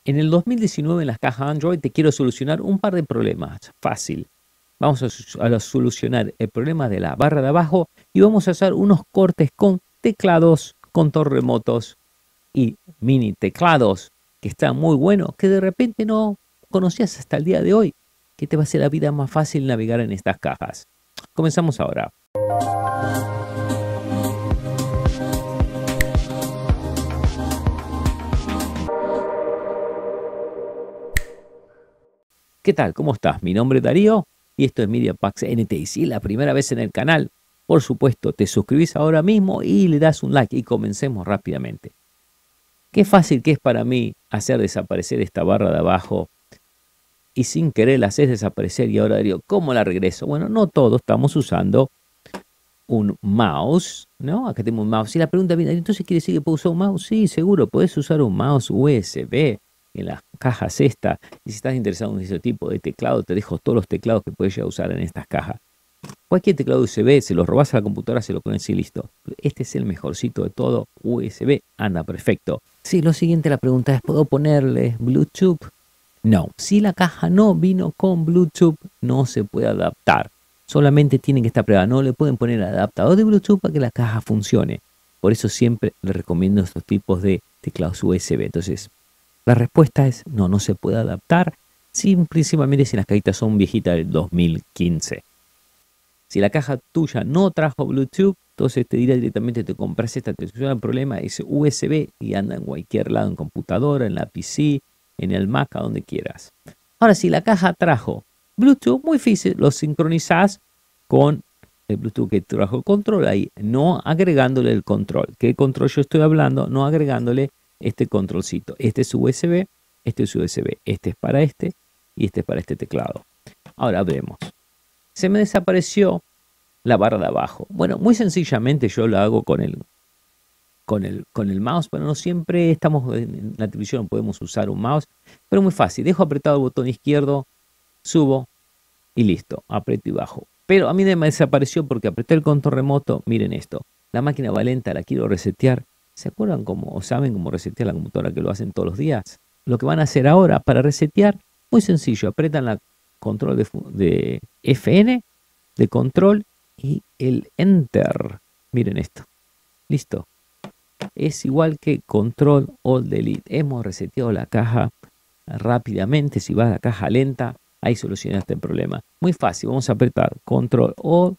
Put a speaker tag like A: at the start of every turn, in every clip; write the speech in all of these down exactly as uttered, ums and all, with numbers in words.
A: En el dos mil diecinueve en las cajas Android te quiero solucionar un par de problemas. Fácil. Vamos a, a solucionar el problema de la barra de abajo y vamos a hacer unos cortes con teclados, control remotos y mini teclados que están muy buenos, que de repente no conocías hasta el día de hoy, que te va a hacer la vida más fácil navegar en estas cajas. Comenzamos ahora. ¿Qué tal? ¿Cómo estás? Mi nombre es Darío y esto es MediaPax N T. Y si es la primera vez en el canal, por supuesto, te suscribís ahora mismo y le das un like y comencemos rápidamente. Qué fácil que es para mí hacer desaparecer esta barra de abajo y sin querer la haces desaparecer y ahora digo, ¿cómo la regreso? Bueno, no todos estamos usando un mouse, ¿no? Acá tenemos un mouse. Y la pregunta viene, ¿entonces quiere decir que puedo usar un mouse? Sí, seguro, podés usar un mouse U S B en las cajas esta. Y si estás interesado en ese tipo de teclado, te dejo todos los teclados que puedes usar en estas cajas. Cualquier teclado U S B, se los robás a la computadora, se lo pones y listo. Este es el mejorcito de todo, U S B, anda perfecto. Sí, lo siguiente, la pregunta es, ¿puedo ponerle Bluetooth? No, si la caja no vino con Bluetooth, no se puede adaptar. Solamente tienen que estar prueba, no le pueden poner adaptador de Bluetooth para que la caja funcione. Por eso siempre les recomiendo estos tipos de teclados U S B. Entonces, la respuesta es no, no se puede adaptar, sí, principalmente si las cajitas son viejitas del dos mil quince. Si la caja tuya no trajo Bluetooth, entonces te dirá directamente, te compras esta, te soluciona el problema, es U S B y anda en cualquier lado, en computadora, en la P C, en el Mac, a donde quieras. Ahora, si la caja trajo Bluetooth, muy difícil, lo sincronizás con el Bluetooth que trajo el control ahí, no agregándole el control. ¿Qué control yo estoy hablando? No agregándole este controlcito. Este es U S B, este es U S B, este es para este y este es para este teclado. Ahora vemos. Se me desapareció la barra de abajo. Bueno, muy sencillamente yo lo hago con el, con el, con el mouse, pero no siempre estamos en la televisión, podemos usar un mouse, pero muy fácil. Dejo apretado el botón izquierdo, subo y listo, aprieto y bajo. Pero a mí me desapareció porque apreté el control remoto. Miren esto, la máquina va lenta, la quiero resetear. ¿Se acuerdan cómo, o saben cómo resetear la computadora que lo hacen todos los días? Lo que van a hacer ahora para resetear, muy sencillo, apretan la control de, de F N, de control y el Enter. Miren esto, listo. Es igual que control Alt Delete. Hemos reseteado la caja rápidamente. Si vas a la caja lenta, ahí solucionaste el problema. Muy fácil, vamos a apretar control O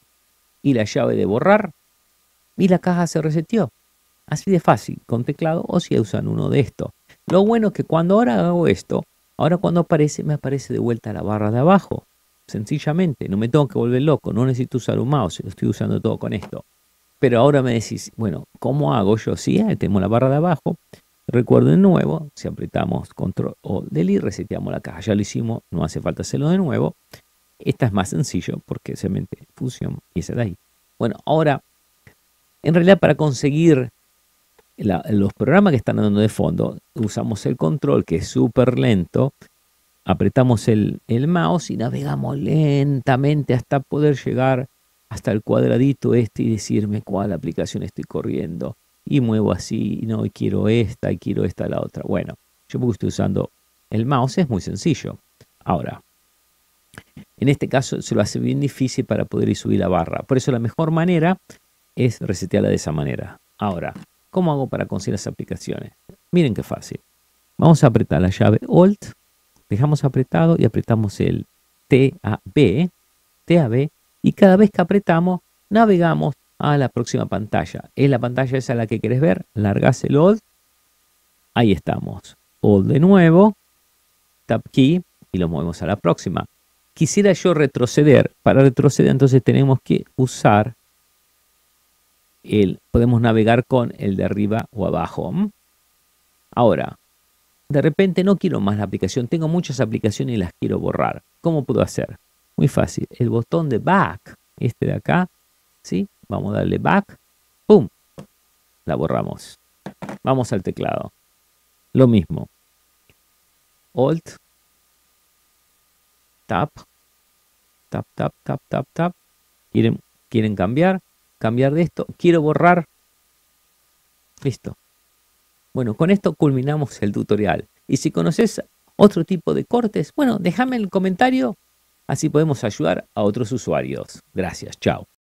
A: y la llave de borrar y la caja se reseteó. Así de fácil, con teclado o si usan uno de estos. Lo bueno es que cuando ahora hago esto, ahora cuando aparece, me aparece de vuelta la barra de abajo. Sencillamente, no me tengo que volver loco, no necesito usar un mouse, lo estoy usando todo con esto. Pero ahora me decís, bueno, ¿cómo hago yo? Sí, ahí tenemos la barra de abajo. Recuerden de nuevo, si apretamos control o delete, reseteamos la caja. Ya lo hicimos, no hace falta hacerlo de nuevo. Esta es más sencillo porque simplemente fusión y esa de ahí. Bueno, ahora, en realidad para conseguir la, los programas que están dando de fondo, usamos el control que es súper lento, apretamos el, el mouse y navegamos lentamente hasta poder llegar hasta el cuadradito este y decirme cuál aplicación estoy corriendo. Y muevo así, no, y quiero esta, y quiero esta, la otra. Bueno, yo porque estoy usando el mouse, es muy sencillo. Ahora, en este caso se lo hace bien difícil para poder ir subir la barra. Por eso la mejor manera es resetearla de esa manera. Ahora, ¿cómo hago para conseguir las aplicaciones? Miren qué fácil. Vamos a apretar la llave Alt, dejamos apretado y apretamos el T-A-B, T-A-B, y cada vez que apretamos, navegamos a la próxima pantalla. Es la pantalla esa la que querés ver, largás el Alt, ahí estamos. Alt de nuevo, Tab Key, y lo movemos a la próxima. Quisiera yo retroceder. Para retroceder entonces tenemos que usar el, podemos navegar con el de arriba o abajo. Ahora, de repente no quiero más la aplicación, tengo muchas aplicaciones y las quiero borrar. ¿Cómo puedo hacer? Muy fácil, el botón de back, este de acá, ¿sí? Vamos a darle back, ¡pum! La borramos. Vamos al teclado. Lo mismo. Alt, Tab, Tab, Tab, Tab, Tab, Tab. ¿Quieren, quieren cambiar? Cambiar de esto. Quiero borrar. Listo. Bueno, con esto culminamos el tutorial. Y si conoces otro tipo de cortes, bueno, déjame el comentario, así podemos ayudar a otros usuarios. Gracias, chao.